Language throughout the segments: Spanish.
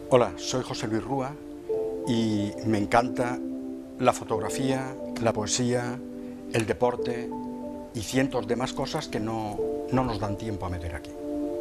Hola, soy José Luis Rúa y me encanta la fotografía, la poesía, el deporte y cientos de más cosas que no nos dan tiempo a meter aquí.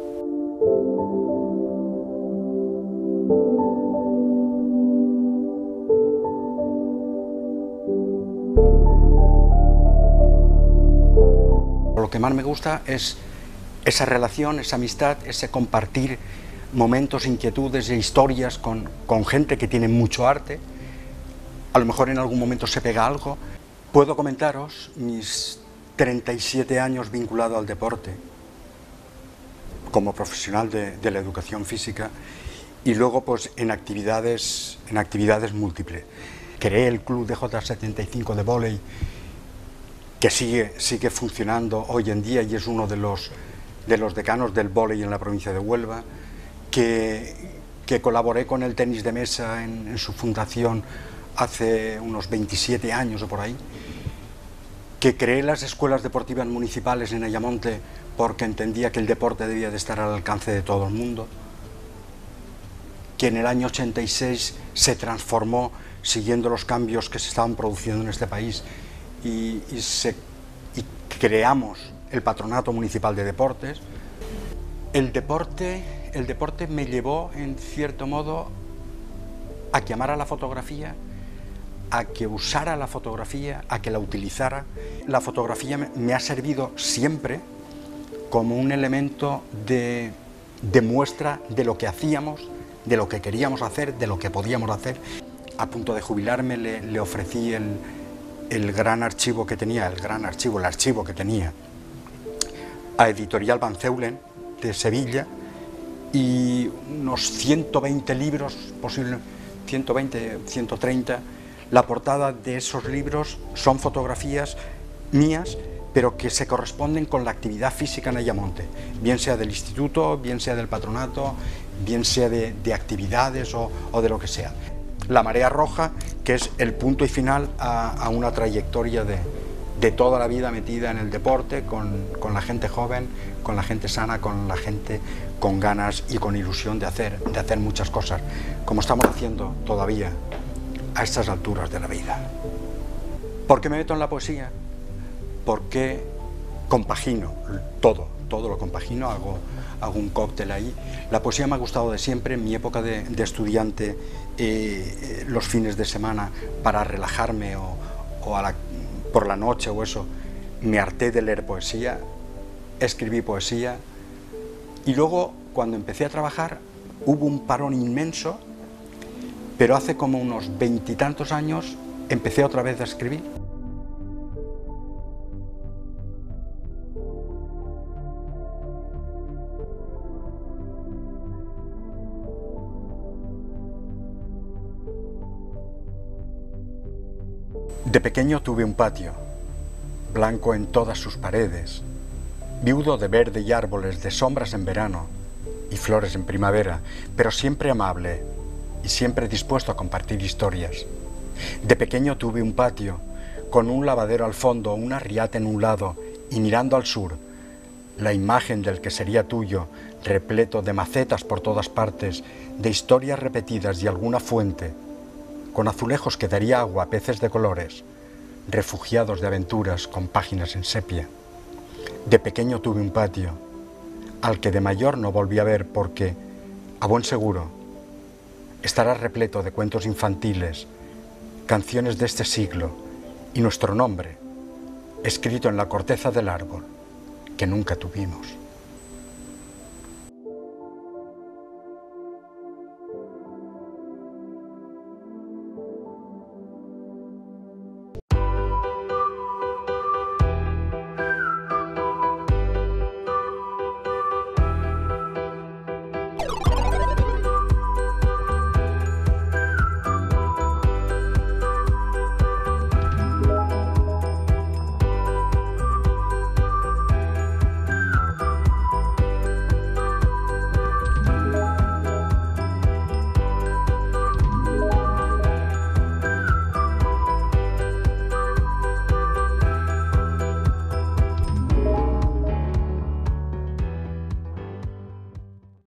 Lo que más me gusta es esa relación, esa amistad, ese compartir momentos, inquietudes e historias con gente que tiene mucho arte. A lo mejor en algún momento se pega algo. Puedo comentaros mis 37 años vinculado al deporte como profesional de la educación física y luego pues en actividades múltiples. Creé el club de J75 de vóley que sigue funcionando hoy en día y es uno de los decanos del vóley en la provincia de Huelva, que colaboré con el tenis de mesa en su fundación hace unos 27 años o por ahí, que creé las escuelas deportivas municipales en Ayamonte porque entendía que el deporte debía de estar al alcance de todo el mundo, que en el año 86 se transformó siguiendo los cambios que se estaban produciendo en este país y creamos el Patronato Municipal de Deportes. El deporte me llevó, en cierto modo, a que amara la fotografía, a que usara la fotografía, a que la utilizara. La fotografía me ha servido siempre como un elemento de muestra de lo que hacíamos, de lo que queríamos hacer, de lo que podíamos hacer. A punto de jubilarme le ofrecí el archivo que tenía a Editorial Van Zeulen de Sevilla y unos 120 libros, posiblemente 120, 130. La portada de esos libros son fotografías mías, pero que se corresponden con la actividad física en Ayamonte, bien sea del instituto, bien sea del patronato, bien sea de actividades o de lo que sea. La Marea Roja, que es el punto y final a una trayectoria de toda la vida metida en el deporte, con la gente joven, con la gente sana, con la gente con ganas y con ilusión de hacer muchas cosas, como estamos haciendo todavía a estas alturas de la vida. ¿Por qué me meto en la poesía? Porque compagino todo lo compagino, hago un cóctel ahí. La poesía me ha gustado de siempre. En mi época de estudiante, los fines de semana, para relajarme o por la noche o eso, me harté de leer poesía, escribí poesía y luego, cuando empecé a trabajar, hubo un parón inmenso, pero hace como unos 20 y tantos años empecé otra vez a escribir. De pequeño tuve un patio, blanco en todas sus paredes, viudo de verde y árboles, de sombras en verano y flores en primavera, pero siempre amable y siempre dispuesto a compartir historias. De pequeño tuve un patio, con un lavadero al fondo, una riata en un lado y mirando al sur, la imagen del que sería tuyo, repleto de macetas por todas partes, de historias repetidas y alguna fuente, con azulejos que daría agua a peces de colores, refugiados de aventuras con páginas en sepia. De pequeño tuve un patio, al que de mayor no volví a ver porque, a buen seguro, estará repleto de cuentos infantiles, canciones de este siglo y nuestro nombre, escrito en la corteza del árbol que nunca tuvimos.